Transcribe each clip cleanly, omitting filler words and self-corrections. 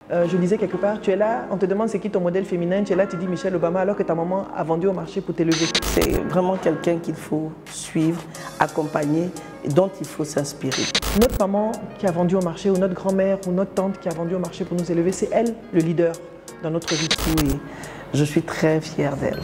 Je lisais quelque part, tu es là, on te demande c'est qui ton modèle féminin, tu es là, tu dis Michelle Obama alors que ta maman a vendu au marché pour t'élever. C'est vraiment quelqu'un qu'il faut suivre, accompagner et dont il faut s'inspirer. Notre maman qui a vendu au marché ou notre grand-mère ou notre tante qui a vendu au marché pour nous élever, c'est elle le leader dans notre vie. Oui, je suis très fière d'elle.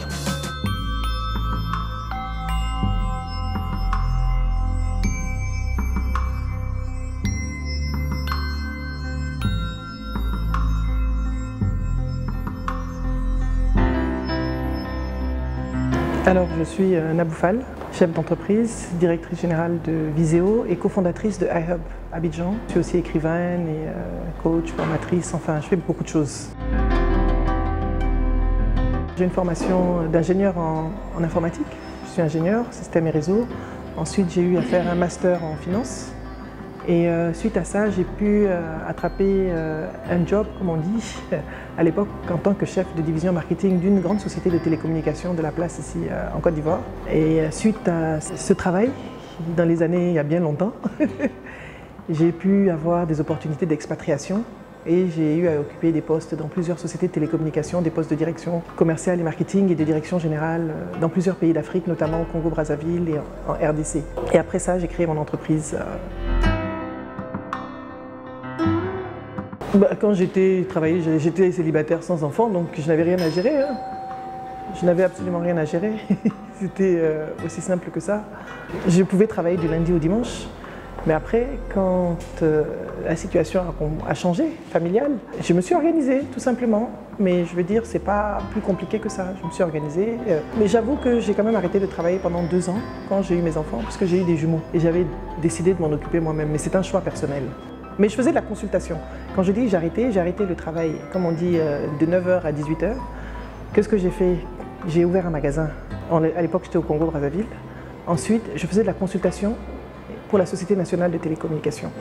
Alors, je suis Nabou Fall, chef d'entreprise, directrice générale de Viséo et cofondatrice de iHub Abidjan. Je suis aussi écrivaine et coach, formatrice, enfin, je fais beaucoup de choses. J'ai une formation d'ingénieur en informatique. Je suis ingénieur, système et réseau. Ensuite, j'ai eu à faire un master en finance. Et suite à ça, j'ai pu attraper un job, comme on dit, à l'époque en tant que chef de division marketing d'une grande société de télécommunications de la place ici en Côte d'Ivoire. Et suite à ce travail, dans les années il y a bien longtemps, j'ai pu avoir des opportunités d'expatriation et j'ai eu à occuper des postes dans plusieurs sociétés de télécommunications, des postes de direction commerciale et marketing et de direction générale dans plusieurs pays d'Afrique, notamment au Congo-Brazzaville et en RDC. Et après ça, j'ai créé mon entreprise. Quand j'étais célibataire sans enfant, donc je n'avais rien à gérer. Hein. Je n'avais absolument rien à gérer. C'était aussi simple que ça. Je pouvais travailler du lundi au dimanche, mais après, quand la situation a changé, familiale, je me suis organisée, tout simplement. Mais je veux dire, c'est pas plus compliqué que ça. Je me suis organisée. Mais j'avoue que j'ai quand même arrêté de travailler pendant 2 ans, quand j'ai eu mes enfants, parce que j'ai eu des jumeaux. Et j'avais décidé de m'en occuper moi-même, mais c'est un choix personnel. Mais je faisais de la consultation. Quand je dis j'ai arrêté le travail, comme on dit, de 9h à 18h. Qu'est-ce que j'ai fait? J'ai ouvert un magasin. À l'époque, j'étais au Congo-Brazzaville. Ensuite, je faisais de la consultation pour la Société nationale de télécommunications.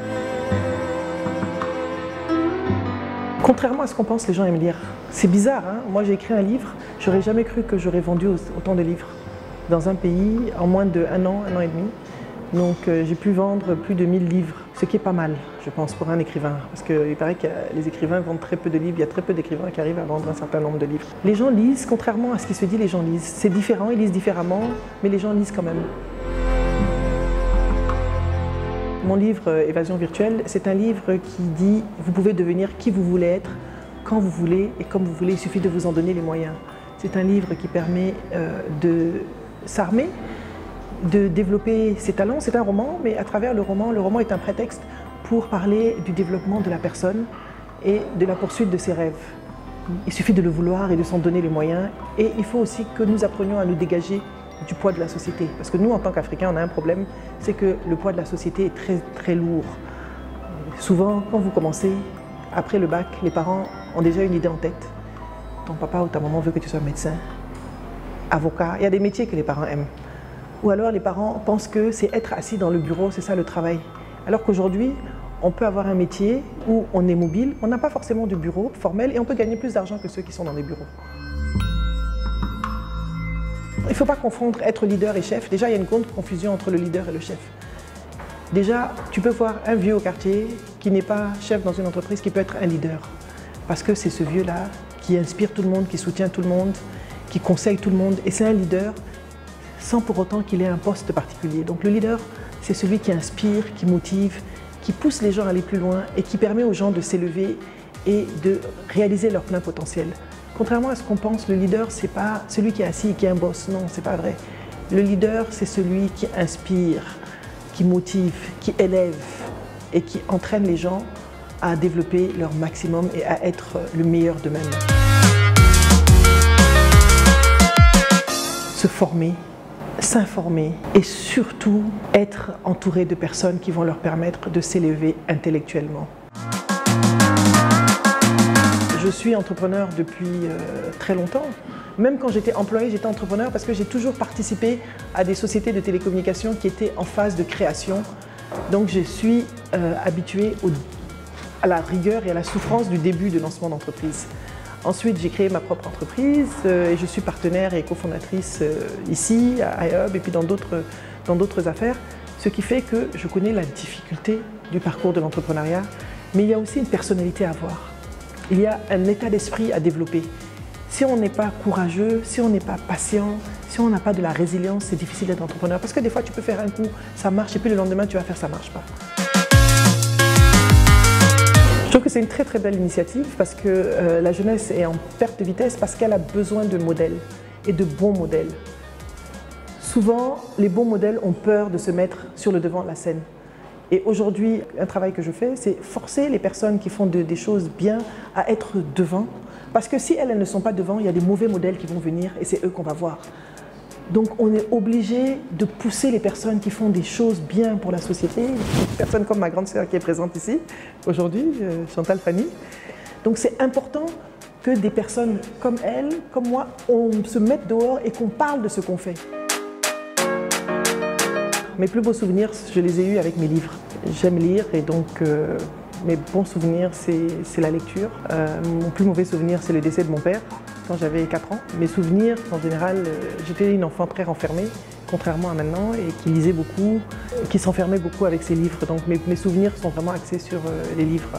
Contrairement à ce qu'on pense, les gens aiment lire. C'est bizarre, hein? Moi j'ai écrit un livre, j'aurais jamais cru que j'aurais vendu autant de livres dans un pays en moins d'1 an, 1 an et demi. Donc j'ai pu vendre plus de 1000 livres, ce qui est pas mal, je pense, pour un écrivain. Parce qu'il paraît que les écrivains vendent très peu de livres, il y a très peu d'écrivains qui arrivent à vendre un certain nombre de livres. Les gens lisent, contrairement à ce qui se dit, les gens lisent. C'est différent, ils lisent différemment, mais les gens lisent quand même. Mon livre Évasion virtuelle, c'est un livre qui dit « Vous pouvez devenir qui vous voulez être, quand vous voulez et comme vous voulez, il suffit de vous en donner les moyens ». C'est un livre qui permet de s'armer, de développer ses talents. C'est un roman, mais à travers le roman est un prétexte pour parler du développement de la personne et de la poursuite de ses rêves. Il suffit de le vouloir et de s'en donner les moyens. Et il faut aussi que nous apprenions à nous dégager du poids de la société. Parce que nous, en tant qu'Africains, on a un problème, c'est que le poids de la société est très, très lourd. Souvent, quand vous commencez, après le bac, les parents ont déjà une idée en tête. Ton papa ou ta maman veut que tu sois médecin, avocat. Il y a des métiers que les parents aiment. Ou alors les parents pensent que c'est être assis dans le bureau, c'est ça le travail. Alors qu'aujourd'hui, on peut avoir un métier où on est mobile, on n'a pas forcément de bureau formel et on peut gagner plus d'argent que ceux qui sont dans les bureaux. Il ne faut pas confondre être leader et chef. Déjà, il y a une grande confusion entre le leader et le chef. Déjà, tu peux voir un vieux au quartier qui n'est pas chef dans une entreprise, qui peut être un leader. Parce que c'est ce vieux-là qui inspire tout le monde, qui soutient tout le monde, qui conseille tout le monde. Et c'est un leader sans pour autant qu'il ait un poste particulier. Donc le leader, c'est celui qui inspire, qui motive, qui pousse les gens à aller plus loin et qui permet aux gens de s'élever et de réaliser leur plein potentiel. Contrairement à ce qu'on pense, le leader, c'est pas celui qui est assis et qui est un boss. Non, c'est pas vrai. Le leader, c'est celui qui inspire, qui motive, qui élève et qui entraîne les gens à développer leur maximum et à être le meilleur d'eux-mêmes. Se former, s'informer et surtout être entouré de personnes qui vont leur permettre de s'élever intellectuellement. Je suis entrepreneur depuis très longtemps. Même quand j'étais employé, j'étais entrepreneur parce que j'ai toujours participé à des sociétés de télécommunications qui étaient en phase de création. Donc je suis habituée à la rigueur et à la souffrance du début de lancement d'entreprise. Ensuite, j'ai créé ma propre entreprise et je suis partenaire et cofondatrice ici, à iHub et puis dans d'autres affaires. Ce qui fait que je connais la difficulté du parcours de l'entrepreneuriat, mais il y a aussi une personnalité à avoir. Il y a un état d'esprit à développer. Si on n'est pas courageux, si on n'est pas patient, si on n'a pas de la résilience, c'est difficile d'être entrepreneur. Parce que des fois, tu peux faire un coup, ça marche, et puis le lendemain, tu vas faire ça ne marche pas. Je trouve que c'est une très très belle initiative parce que la jeunesse est en perte de vitesse parce qu'elle a besoin de modèles et de bons modèles. Souvent, les bons modèles ont peur de se mettre sur le devant de la scène. Et aujourd'hui, un travail que je fais, c'est forcer les personnes qui font des choses bien à être devant. Parce que si elles ne sont pas devant, il y a des mauvais modèles qui vont venir et c'est eux qu'on va voir. Donc on est obligé de pousser les personnes qui font des choses bien pour la société. Des personnes comme ma grande sœur qui est présente ici aujourd'hui, Chantal Fanny. Donc c'est important que des personnes comme elle, comme moi, on se mette dehors et qu'on parle de ce qu'on fait. Mes plus beaux souvenirs, je les ai eus avec mes livres. J'aime lire et donc mes bons souvenirs, c'est la lecture. Mon plus mauvais souvenir, c'est le décès de mon père quand j'avais 4 ans. Mes souvenirs, en général, j'étais une enfant très renfermée, contrairement à maintenant, et qui lisait beaucoup, qui s'enfermait beaucoup avec ses livres. Donc mes souvenirs sont vraiment axés sur les livres.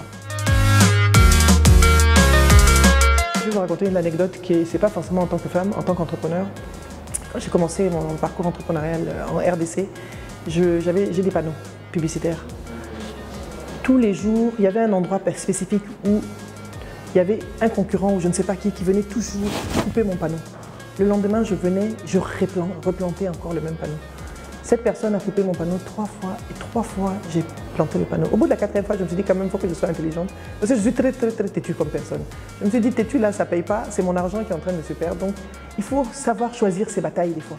Je vais vous raconter une anecdote qui c'est pas forcément en tant que femme, en tant qu'entrepreneur. Quand j'ai commencé mon parcours entrepreneurial en RDC, j'ai des panneaux publicitaires. Tous les jours, il y avait un endroit spécifique où il y avait un concurrent ou je ne sais pas qui venait toujours couper mon panneau. Le lendemain, je venais, je replantais encore le même panneau. Cette personne a coupé mon panneau 3 fois et 3 fois, j'ai planté le panneau. Au bout de la 4e fois, je me suis dit quand même, il faut que je sois intelligente. Parce que je suis très têtue comme personne. Je me suis dit, têtue là, ça ne paye pas, c'est mon argent qui est en train de se perdre. Donc, il faut savoir choisir ses batailles des fois.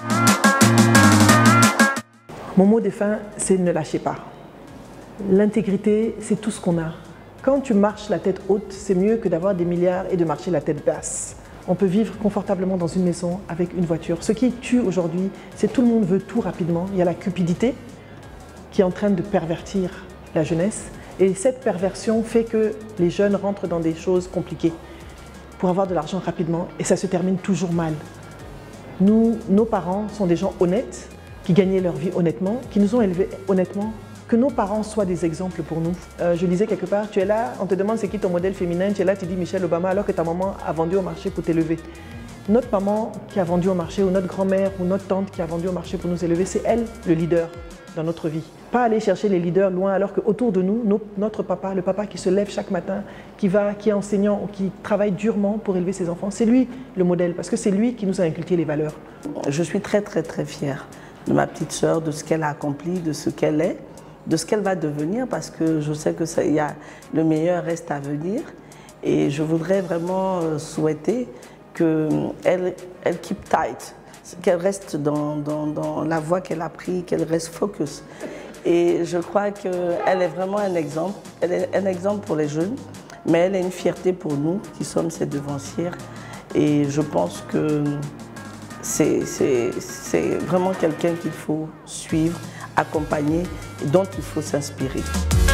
Mon mot de fin, c'est ne lâchez pas. L'intégrité, c'est tout ce qu'on a. Quand tu marches la tête haute, c'est mieux que d'avoir des milliards et de marcher la tête basse. On peut vivre confortablement dans une maison avec une voiture. Ce qui tue aujourd'hui, c'est tout le monde veut tout rapidement. Il y a la cupidité qui est en train de pervertir la jeunesse. Et cette perversion fait que les jeunes rentrent dans des choses compliquées pour avoir de l'argent rapidement et ça se termine toujours mal. Nous, nos parents sont des gens honnêtes, qui gagnaient leur vie honnêtement, qui nous ont élevés honnêtement. Que nos parents soient des exemples pour nous. Je lisais quelque part, tu es là, on te demande c'est qui ton modèle féminin, tu es là, tu dis Michelle Obama alors que ta maman a vendu au marché pour t'élever. Notre maman qui a vendu au marché ou notre grand-mère ou notre tante qui a vendu au marché pour nous élever, c'est elle le leader dans notre vie. Pas aller chercher les leaders loin alors qu'autour de nous, notre papa, le papa qui se lève chaque matin, qui est enseignant ou qui travaille durement pour élever ses enfants, c'est lui le modèle parce que c'est lui qui nous a inculqué les valeurs. Je suis très fière de ma petite sœur, de ce qu'elle a accompli, de ce qu'elle est, de ce qu'elle va devenir parce que je sais que le meilleur reste à venir et je voudrais vraiment souhaiter qu'elle keep tight, qu'elle reste dans la voie qu'elle a prise, qu'elle reste focus. Et je crois qu'elle est vraiment un exemple, elle est un exemple pour les jeunes, mais elle est une fierté pour nous qui sommes ses devancières et je pense que c'est vraiment quelqu'un qu'il faut suivre, accompagner, dont il faut s'inspirer.